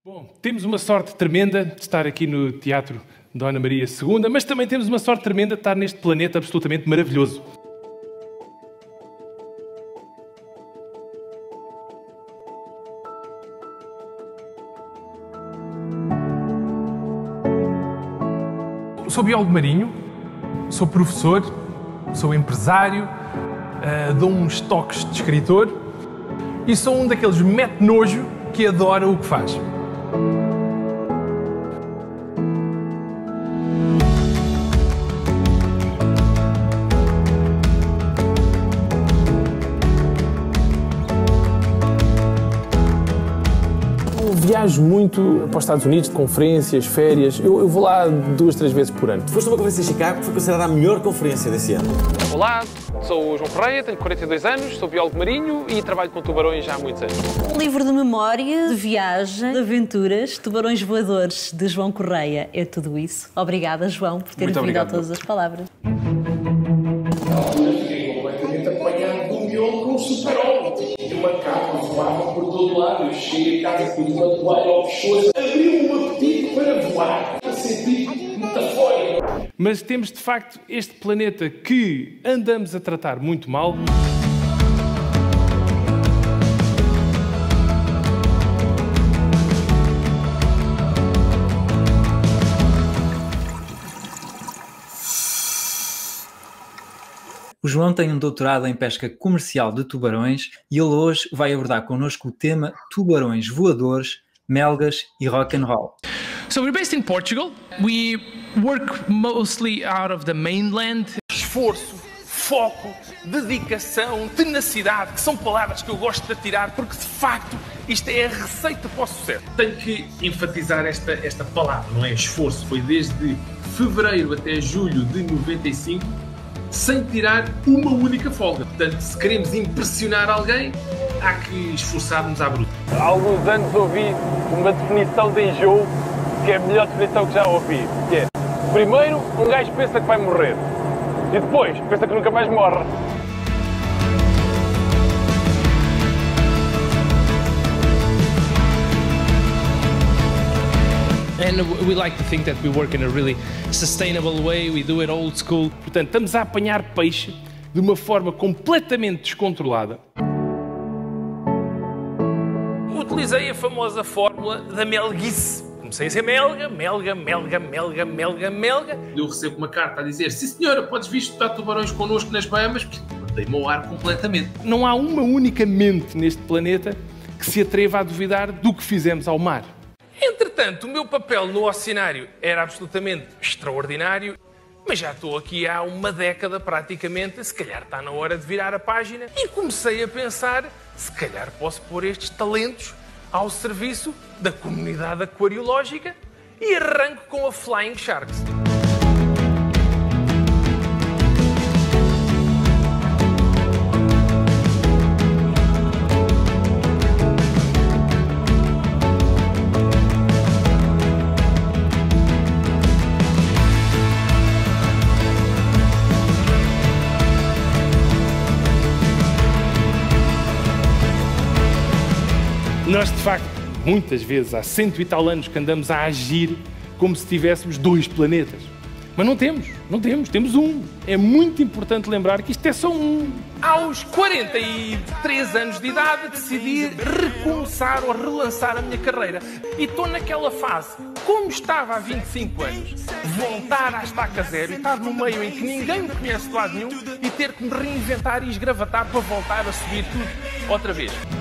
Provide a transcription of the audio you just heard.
Bom, temos uma sorte tremenda de estar aqui no Teatro Dona Maria II, mas também temos uma sorte tremenda de estar neste planeta absolutamente maravilhoso. Sou biólogo marinho, sou professor, sou empresário, dou uns toques de escritor e sou um daqueles mete-nojo que adora o que faz. Eu viajo muito para os Estados Unidos, de conferências, férias. Eu vou lá 2, 3 vezes por ano. Foste a uma conferência em Chicago que foi considerada a melhor conferência desse ano. Olá, sou o João Correia, tenho 42 anos, sou biólogo marinho e trabalho com tubarões já há muitos anos. Um livro de memória, de viagem, de aventuras, Tubarões Voadores, de João Correia. É tudo isso. Obrigada, João, por teres vindo a todas as palavras. Fiquei completamente apanhado de um miolo com um super-homem. E uma capa voava por todo lado. Eu cheguei a casa com uma toalha ao pescoço, abri um apetite para voar, a sentir metafórico. Mas temos, de facto, este planeta que andamos a tratar muito mal. O João tem um doutorado em pesca comercial de tubarões e ele hoje vai abordar connosco o tema tubarões voadores, melgas e rock and roll. So we're based in Portugal. We work mostly out of the mainland. Esforço, foco, dedicação, tenacidade, que são palavras que eu gosto de atirar porque, de facto, isto é a receita para o sucesso. Tenho que enfatizar esta palavra, não é esforço. Foi desde fevereiro até julho de 95, sem tirar uma única folga. Portanto, se queremos impressionar alguém, há que esforçar-nos à bruta. Há alguns anos ouvi uma definição de enjoo que é a melhor definição que já ouvi. Que é, primeiro, um gajo pensa que vai morrer e depois pensa que nunca mais morre. And we like to think that we work in a really sustainable way. We do it old school. Portanto, estamos a apanhar peixe de uma forma completamente descontrolada. Utilizei a famosa fórmula da melguice. Comecei a ser melga. Eu recebo uma carta a dizer: sim senhora, podes vir estudar tubarões connosco nas Bahamas. Mandei-me ao ar completamente. Não há uma única mente neste planeta que se atreva a duvidar do que fizemos ao mar. Entretanto, o meu papel no oceanário era absolutamente extraordinário, mas já estou aqui há uma década praticamente, se calhar está na hora de virar a página, e comecei a pensar, se calhar posso pôr estes talentos ao serviço da comunidade aquariológica e arranco com a Flying Sharks. Nós, de facto, muitas vezes, há 100 e tal anos que andamos a agir como se tivéssemos 2 planetas. Mas não temos um. É muito importante lembrar que isto é só um. Aos 43 anos de idade, decidi recomeçar ou relançar a minha carreira. E estou naquela fase, como estava há 25 anos, voltar à estaca zero e estar no meio em que ninguém me conhece de lado nenhum e ter que me reinventar e esgravatar para voltar a subir tudo outra vez.